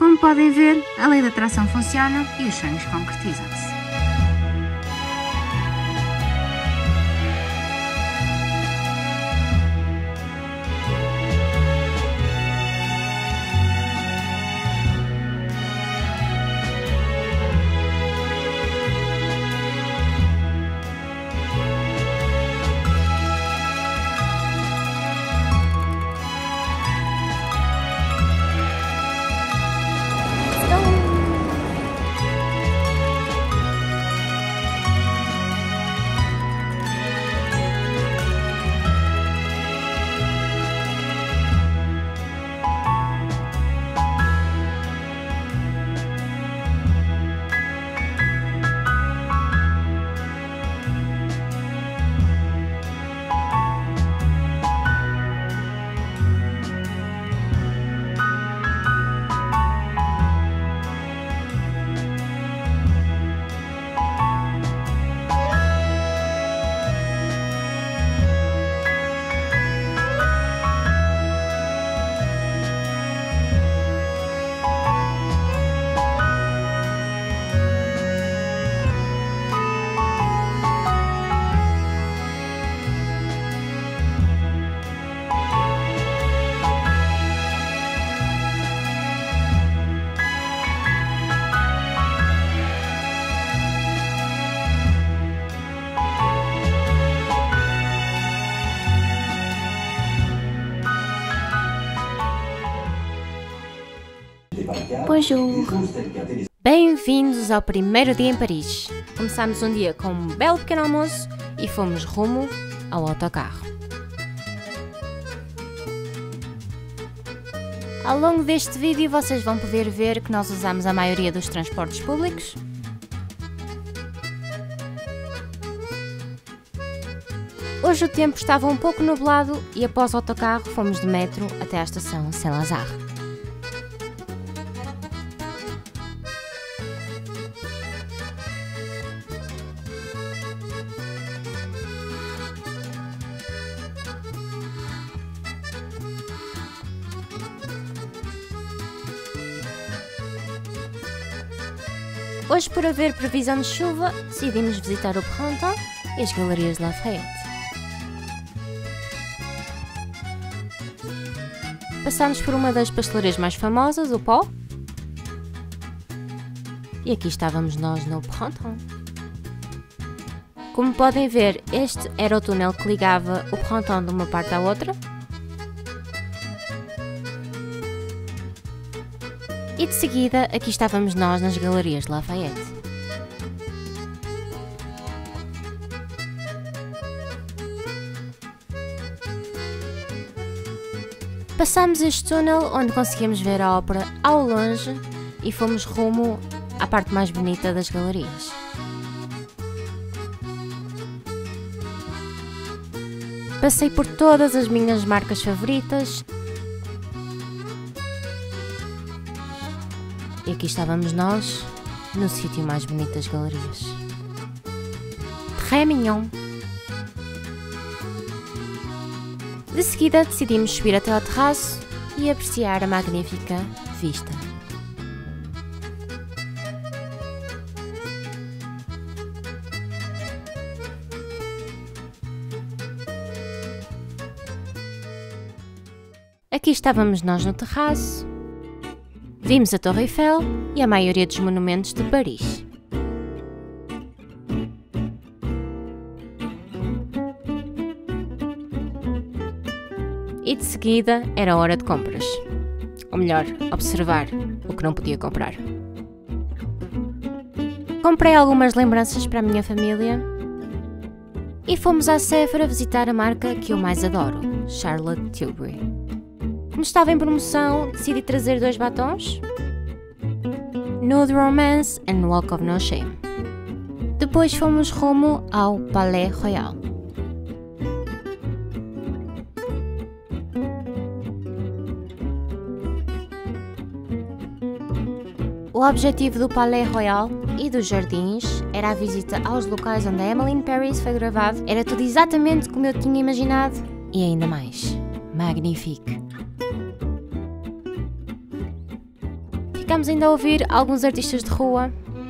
Como podem ver, a lei da atração funciona e os sonhos concretizam-se. Bonjour! Bem-vindos ao primeiro dia em Paris. Começámos um dia com um belo pequeno almoço e fomos rumo ao autocarro. Ao longo deste vídeo vocês vão poder ver que nós usamos a maioria dos transportes públicos. Hoje o tempo estava um pouco nublado e após o autocarro fomos de metro até à estação Saint-Lazare. Hoje, por haver previsão de chuva, decidimos visitar o Printemps e as Galerias Lafayette. Passámos por uma das pastelarias mais famosas, o Pau. E aqui estávamos nós no Printemps. Como podem ver, este era o túnel que ligava o Printemps de uma parte à outra. E de seguida, aqui estávamos nós nas Galerias Lafayette. Passámos este túnel onde conseguimos ver a ópera ao longe e fomos rumo à parte mais bonita das galerias. Passei por todas as minhas marcas favoritas. E aqui estávamos nós, no sítio mais bonito das galerias. Très mignon! De seguida decidimos subir até ao terraço e apreciar a magnífica vista. Aqui estávamos nós no terraço. Vimos a Torre Eiffel e a maioria dos monumentos de Paris. E de seguida era hora de compras. Ou melhor, observar o que não podia comprar. Comprei algumas lembranças para a minha família e fomos à Sephora visitar a marca que eu mais adoro, Charlotte Tilbury. Como estava em promoção, decidi trazer 2 batons, Nude Romance e Walk of No Shame. Depois fomos rumo ao Palais Royal. O objetivo do Palais Royal e dos jardins era a visita aos locais onde a Emily in Paris foi gravado. Era tudo exatamente como eu tinha imaginado e ainda mais. Magnifique! Ficámos ainda a ouvir alguns artistas de rua.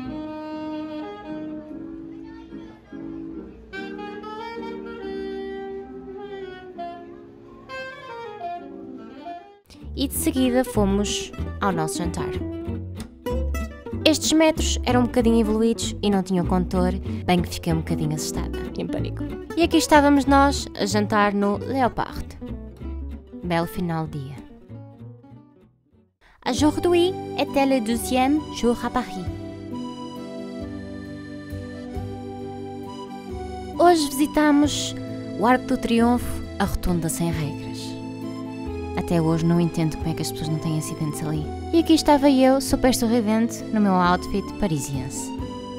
E de seguida fomos ao nosso jantar. Estes metros eram um bocadinho evoluídos e não tinham condutor, bem que fiquei um bocadinho assustada, em pânico. E aqui estávamos nós a jantar no Léopard. Belo final de dia. Aujourd'hui était le 12e jour à Paris. Hoje visitamos o Arco do Triunfo, a Rotunda Sem Regras. Até hoje não entendo como é que as pessoas não têm acidentes ali. E aqui estava eu, super sorridente, no meu outfit parisiense.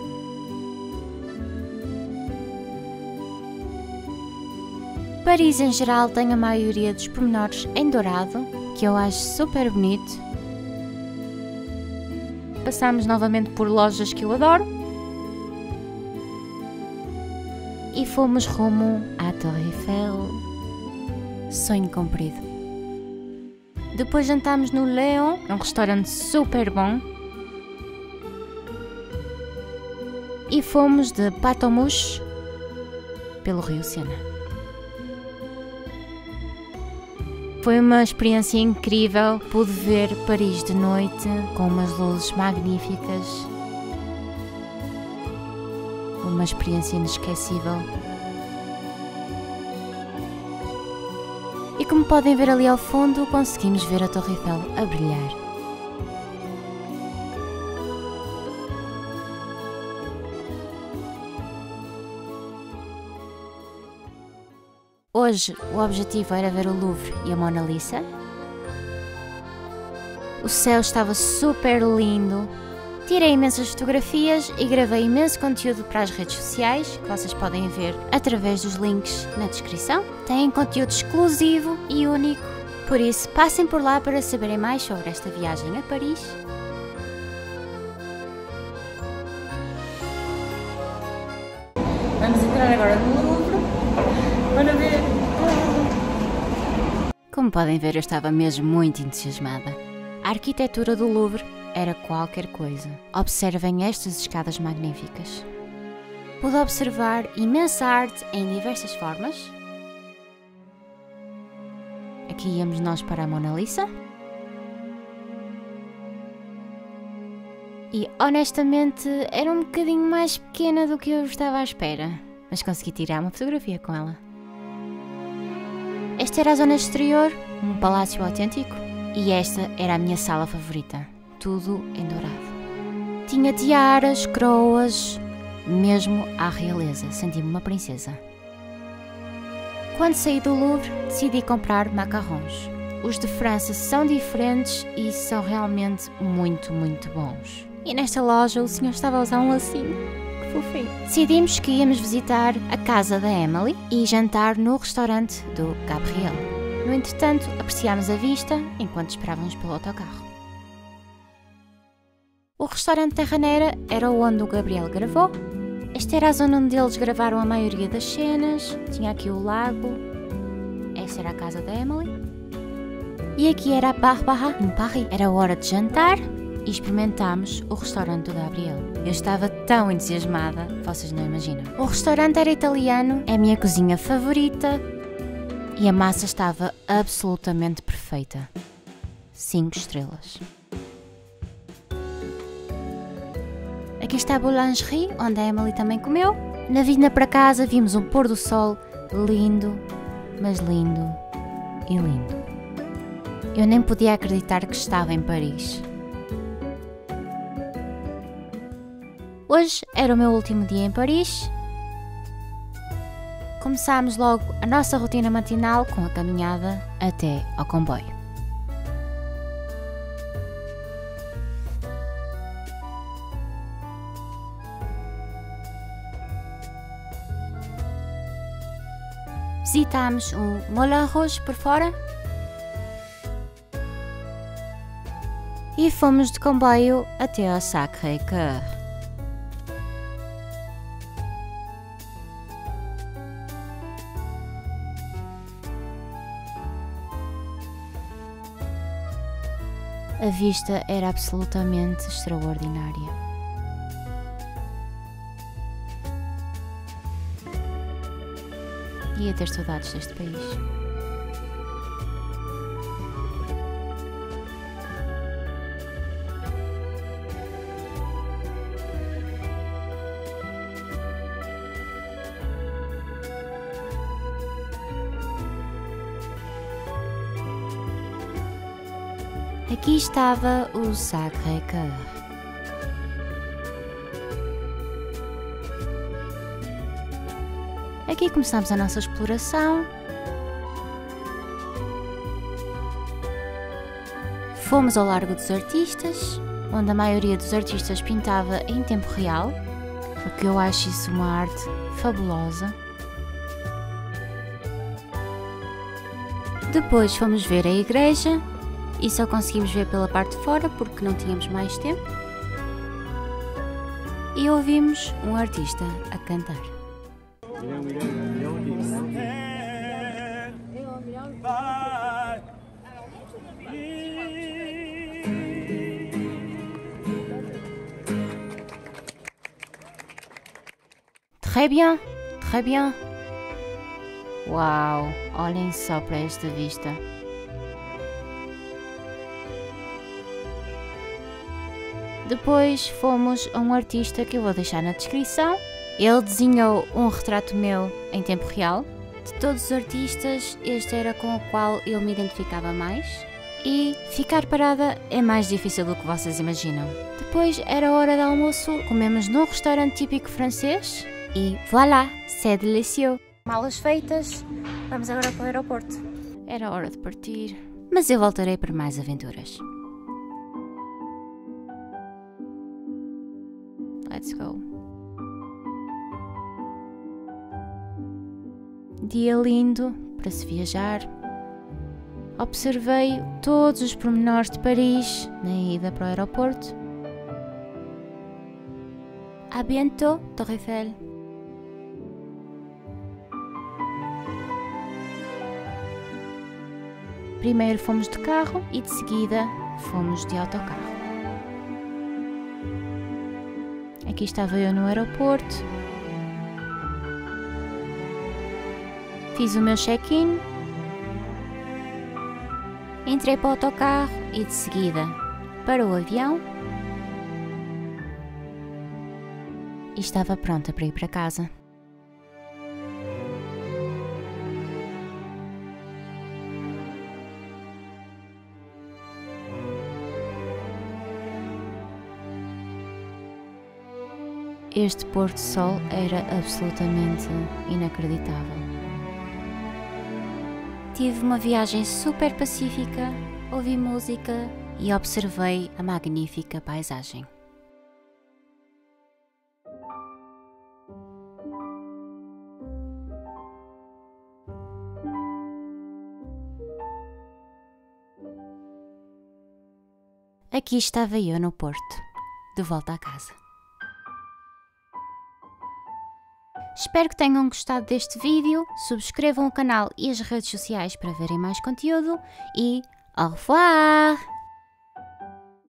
Paris em geral tem a maioria dos pormenores em dourado, que eu acho super bonito. Passámos novamente por lojas que eu adoro. E fomos rumo à Torre Eiffel. Sonho cumprido. Depois jantámos no Léon, um restaurante super bom. E fomos de Patomouche pelo Rio Sena. Foi uma experiência incrível. Pude ver Paris de noite com umas luzes magníficas. Uma experiência inesquecível. E como podem ver ali ao fundo, conseguimos ver a Torre Eiffel a brilhar. Hoje o objetivo era ver o Louvre e a Mona Lisa. O céu estava super lindo. Tirei imensas fotografias e gravei imenso conteúdo para as redes sociais, que vocês podem ver através dos links na descrição. Tem conteúdo exclusivo e único, por isso passem por lá para saberem mais sobre esta viagem a Paris. Vamos entrar agora no Louvre para ver. Como podem ver, eu estava mesmo muito entusiasmada. A arquitetura do Louvre era qualquer coisa. Observem estas escadas magníficas. Pude observar imensa arte em diversas formas. Aqui íamos nós para a Mona Lisa. E honestamente era um bocadinho mais pequena do que eu estava à espera, mas consegui tirar uma fotografia com ela. Esta era a zona exterior, um palácio autêntico, e esta era a minha sala favorita. Tudo em dourado. Tinha tiaras, coroas, mesmo à realeza. Senti-me uma princesa. Quando saí do Louvre, decidi comprar macarrons. Os de França são diferentes e são realmente muito, muito bons. E nesta loja o senhor estava a usar um lacinho. Que fofinho. Decidimos que íamos visitar a casa da Emily e jantar no restaurante do Gabriel. No entretanto, apreciámos a vista enquanto esperávamos pelo autocarro. O restaurante Terranera era onde o Gabriel gravou. Esta era a zona onde eles gravaram a maioria das cenas. Tinha aqui o lago. Esta era a casa da Emily. E aqui era a Barbara, em Paris. Era hora de jantar e experimentámos o restaurante do Gabriel. Eu estava tão entusiasmada, vocês não imaginam. O restaurante era italiano, é a minha cozinha favorita e a massa estava absolutamente perfeita. 5 estrelas. Aqui está a boulangerie, onde a Emily também comeu. Na vinda para casa vimos um pôr do sol lindo, mas lindo e lindo. Eu nem podia acreditar que estava em Paris. Hoje era o meu último dia em Paris. Começámos logo a nossa rotina matinal com a caminhada até ao comboio. Visitámos o Moulin Rouge por fora e fomos de comboio até ao Sacré-Cœur. A vista era absolutamente extraordinária. Ia ter saudades deste país. Aqui estava o Sacré-Cœur. Aqui começamos a nossa exploração. Fomos ao Largo dos Artistas, onde a maioria dos artistas pintava em tempo real, o que eu acho isso uma arte fabulosa. Depois fomos ver a igreja e só conseguimos ver pela parte de fora porque não tínhamos mais tempo. E ouvimos um artista a cantar. Très bien, très bien. Uau, olhem só para esta vista. Depois fomos a um artista que eu vou deixar na descrição. Ele desenhou um retrato meu em tempo real. De todos os artistas, este era com o qual eu me identificava mais. E ficar parada é mais difícil do que vocês imaginam. Depois era hora de almoço, comemos num restaurante típico francês. E voilà, c'est délicieux. Malas feitas, vamos agora para o aeroporto. Era hora de partir, mas eu voltarei para mais aventuras. Let's go. Dia lindo para se viajar. Observei todos os pormenores de Paris na ida para o aeroporto. À bientôt, Torre Eiffel. Primeiro fomos de carro e de seguida fomos de autocarro. Aqui estava eu no aeroporto. Fiz o meu check-in. Entrei para o autocarro e de seguida para o avião. E estava pronta para ir para casa. Este pôr do sol era absolutamente inacreditável. Tive uma viagem super pacífica, ouvi música e observei a magnífica paisagem. Aqui estava eu no Porto, de volta à casa. Espero que tenham gostado deste vídeo, subscrevam o canal e as redes sociais para verem mais conteúdo e au revoir!